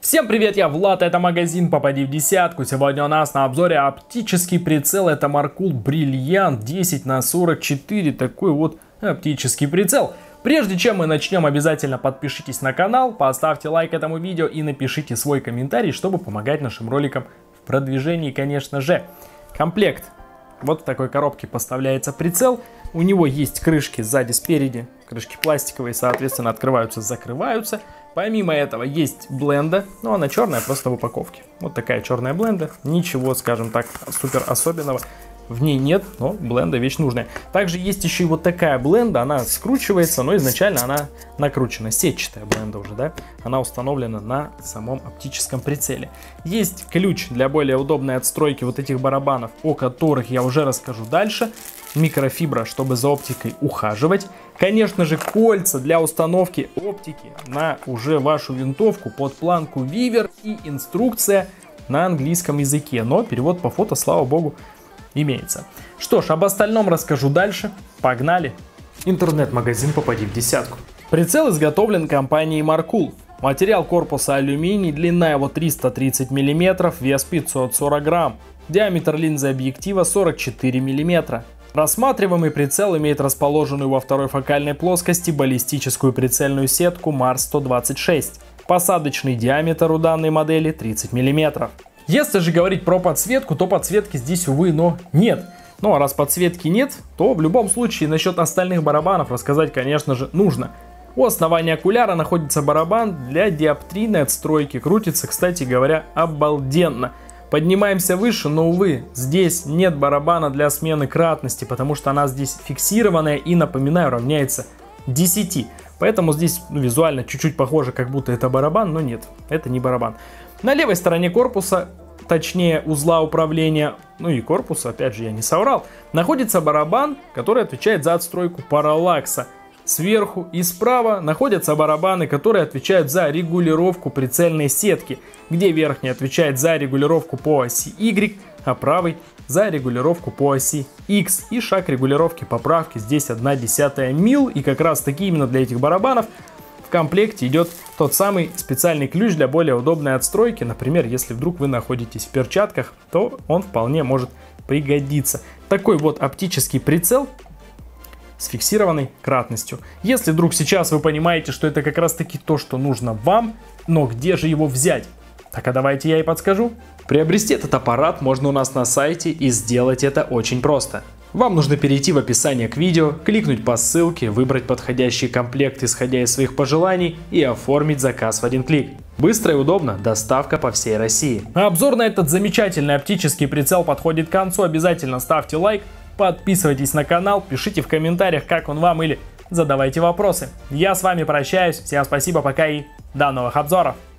Всем привет, я Влад, это магазин Попади в десятку. Сегодня у нас на обзоре оптический прицел, это Markul Brilliant 10×44, такой вот оптический прицел. Прежде чем мы начнем, обязательно подпишитесь на канал, поставьте лайк этому видео и напишите свой комментарий, чтобы помогать нашим роликам в продвижении, конечно же. Комплект. Вот в такой коробке поставляется прицел. У него есть крышки сзади, спереди, крышки пластиковые, соответственно, открываются, закрываются. Помимо этого есть бленда, но она черная, просто в упаковке. Вот такая черная бленда, ничего, скажем так, супер особенного в ней нет, но бленда вещь нужная. Также есть еще и вот такая бленда, она скручивается, но изначально она накручена, сетчатая бленда уже, да? Она установлена на самом оптическом прицеле. Есть ключ для более удобной отстройки вот этих барабанов, о которых я уже расскажу дальше. Микрофибра, чтобы за оптикой ухаживать. Конечно же, кольца для установки оптики на уже вашу винтовку под планку Вивер и инструкция на английском языке. Но перевод по фото, слава богу, имеется. Что ж, об остальном расскажу дальше. Погнали! Интернет-магазин Попади в десятку. Прицел изготовлен компанией Markul. Материал корпуса алюминий, длина его 330 мм, вес 540 грамм. Диаметр линзы объектива 44 мм. Рассматриваемый прицел имеет расположенную во второй фокальной плоскости баллистическую прицельную сетку Mars-126. Посадочный диаметр у данной модели 30 мм. Если же говорить про подсветку, то подсветки здесь, увы, но нет. Ну а раз подсветки нет, то в любом случае насчет остальных барабанов рассказать, конечно же, нужно. У основания окуляра находится барабан для диоптрийной отстройки. Крутится, кстати говоря, обалденно. Поднимаемся выше, но, увы, здесь нет барабана для смены кратности, потому что она здесь фиксированная и, напоминаю, равняется 10. Поэтому здесь визуально чуть-чуть похоже, как будто это барабан, но нет, это не барабан. На левой стороне корпуса, точнее узла управления, ну и корпуса, опять же я не соврал, находится барабан, который отвечает за отстройку параллакса. Сверху и справа находятся барабаны, которые отвечают за регулировку прицельной сетки, где верхний отвечает за регулировку по оси Y, а правый за регулировку по оси X. И шаг регулировки поправки здесь 1/10 мил, и как раз таки именно для этих барабанов в комплекте идет тот самый специальный ключ для более удобной отстройки. Например, если вдруг вы находитесь в перчатках, то он вполне может пригодиться. Такой вот оптический прицел с фиксированной кратностью. Если вдруг сейчас вы понимаете, что это как раз таки то, что нужно вам, но где же его взять? Так а давайте я и подскажу. Приобрести этот аппарат можно у нас на сайте, и сделать это очень просто. Вам нужно перейти в описание к видео, кликнуть по ссылке, выбрать подходящий комплект, исходя из своих пожеланий, и оформить заказ в один клик. Быстро и удобно, доставка по всей России. Обзор на этот замечательный оптический прицел подходит к концу. Обязательно ставьте лайк, подписывайтесь на канал, пишите в комментариях, как он вам, или задавайте вопросы. Я с вами прощаюсь, всем спасибо, пока и до новых обзоров.